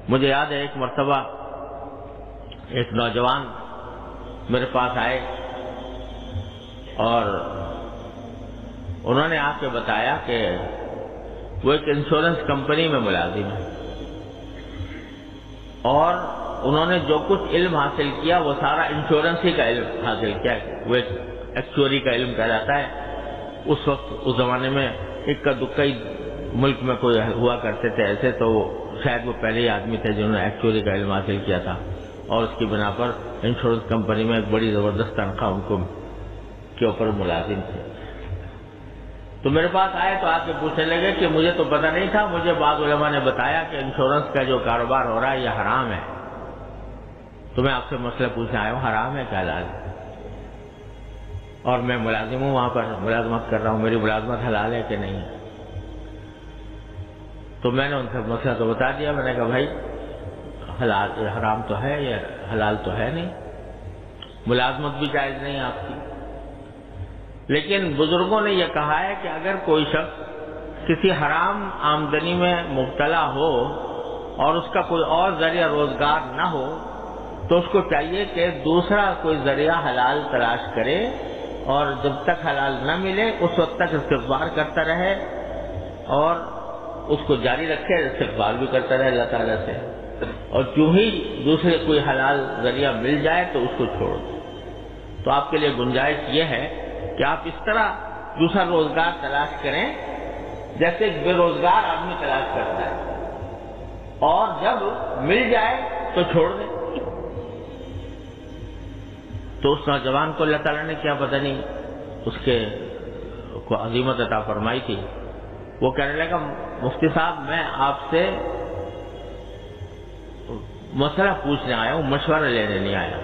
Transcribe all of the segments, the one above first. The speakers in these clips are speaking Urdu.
مجھے یاد ہے ایک مرتبہ ایک نوجوان میرے پاس آئے اور انہوں نے آ کے بتایا کہ وہ ایک انشورنس کمپنی میں ملازم ہے اور انہوں نے جو کچھ علم حاصل کیا وہ سارا انشورنس ہی کا علم حاصل کیا. وہ ایک ایکچوری کا علم کہا جاتا ہے. اس وقت اس زمانے میں اکا دکا ہی ملک میں کوئی ہوا کرتے تھے ایسے, تو شاید وہ پہلے ہی آدمی تھے جنہوں نے ایکچوری کا علم حاصل کیا تھا اور اس کی بنا پر انشورنس کمپنی میں ایک بڑی زبردست تنخواہ ان کو کے اوپر ملازم تھے. تو میرے پاس آئے تو آ کے پوچھنے لگے کہ مجھے تو پتہ نہیں تھا, مجھے بعض علماء نے بتایا کہ انشورنس کا جو کاروبار ہو رہا ہے یہ حرام ہے, تو میں آپ سے مسئلہ پوچھنے آیا ہوں حرام ہے کیا حلال ہے؟ اور میں ملازم ہوں, وہاں پر ملازمت کر رہا ہوں, میری ملازمت حلال ہے کہ نہیں؟ تو میں نے ان سے مسئلہ تو بتا دیا. میں نے کہا بھائی حلال حرام تو ہے, یہ حلال تو ہے نہیں, ملازمت بھی جائز نہیں آپ کی. لیکن بزرگوں نے یہ کہا ہے کہ اگر کوئی شخص کسی حرام آمدنی میں مبتلا ہو اور اس کا کوئی اور ذریعہ روزگار نہ ہو تو اس کو چاہیے کہ دوسرا کوئی ذریعہ حلال تلاش کرے اور جب تک حلال نہ ملے اس وقت تک استغفار کرتا رہے اور اس کو جاری رکھے, استغفار بھی کرتا رہے اللہ تعالیٰ سے, اور جو ہی دوسرے کوئی حلال ذریعہ مل جائے تو اس کو چھوڑ دو. تو آپ کے لیے گنجائش یہ ہے کہ آپ اس طرح دوسرا روزگار تلاش کریں جیسے بے روزگار آدمی تلاش کرتا ہے, اور جب مل جائے تو چھوڑ دیں. تو اس نوجوان کو اللہ تعالیٰ نے کیا پتہ نہیں اس کے کو عظیمت عطا فرمائی تھی. وہ کہنے لگا مفتی صاحب میں آپ سے مسئلہ پوچھنے آیا ہوں, مشورہ لینے نہیں آیا.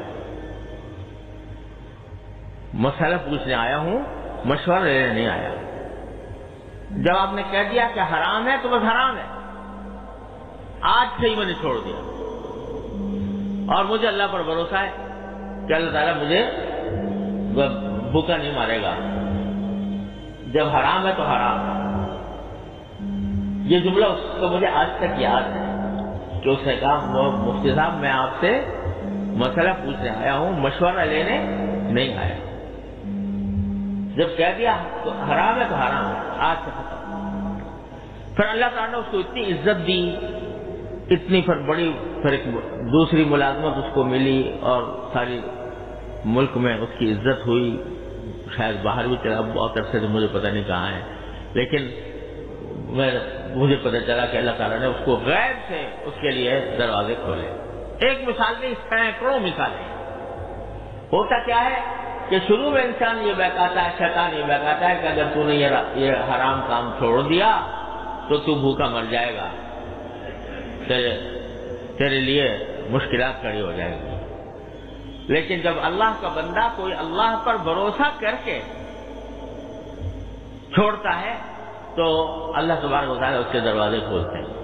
مسئلہ پوچھنے آیا ہوں, مشورہ لینے نہیں آیا. جب آپ نے کہہ دیا کہ حرام ہے تو بس حرام ہے, آج سے ہی میں نے چھوڑ دیا. اور مجھے اللہ پر بھروسہ ہے کہ اللہ تعالیٰ مجھے بھوکا نہیں مارے گا. جب حرام ہے تو حرام ہے. یہ جملہ اس کو مجھے آج تک یاد ہے کہ اس نے کہا مفتی صاحب میں آپ سے مسئلہ پوچھنے آیا ہوں, مشورہ لینے نہیں آیا. جب کہہ دیا تو حرام ہے تو حرام ہے, آج سے ختم. پھر اللہ تعالیٰ نے اس کو اتنی عزت دی, اتنی بڑی پھر ایک دوسری ملازمت اس کو ملی اور ساری ملک میں اس کی عزت ہوئی. شاید باہر بھی چلا, بہت عرصے سے مجھے پتہ نہیں کہاں ہے, لیکن مجھے پتہ چلا کہ اللہ تعالیٰ نے اس کو غیب سے اس کے لیے دروازے کھولے. ایک مثال نہیں, سینکڑوں مثالیں. ہوتا کیا ہے کہ شروع میں انسان یہ بہکاتا ہے, شیطان یہ بہکاتا ہے کہ اگر تو نے یہ حرام کام چھوڑ دیا تو تو بھوکا مر جائے گا, تیرے لیے مشکلات کھڑی ہو جائے گی. لیکن جب اللہ کا بندہ کوئی اللہ پر بھروسہ کر کے چھوڑتا ہے تو اللہ تبارک و تعالیٰ اس کے دروازے کھولتے ہیں.